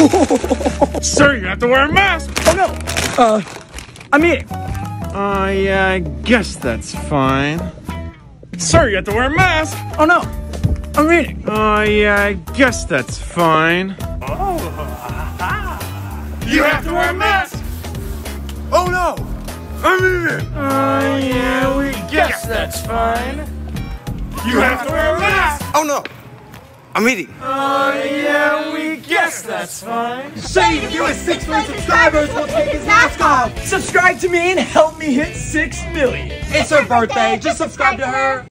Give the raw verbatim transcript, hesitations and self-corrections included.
Sir, you have to wear a mask! Oh no! Uh, I'm eating. Uh, yeah, I guess that's fine. Sir, you have to wear a mask! Oh no! I'm eating. Uh, yeah, I guess that's fine. Oh, You have to wear a mask! oh no! I'm eating! Uh, yeah, we guess that's fine. You have to wear a mask! Oh no! I'm eating. Uh, yeah, we guess that's fine. Shane, if you hit six million subscribers, we'll take his mask off. Subscribe to me and help me hit six million. It's her birthday. Just subscribe to her.